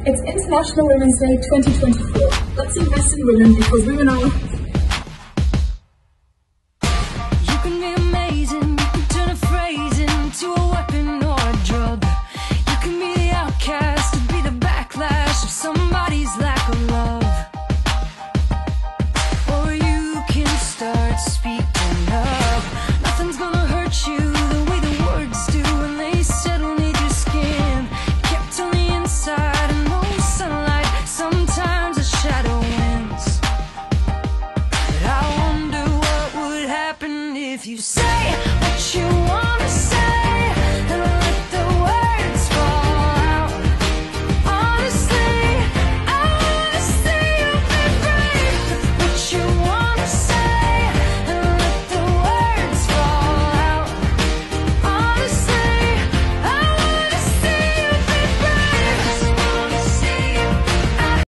It's International Women's Day 2024. Let's invest in women because women are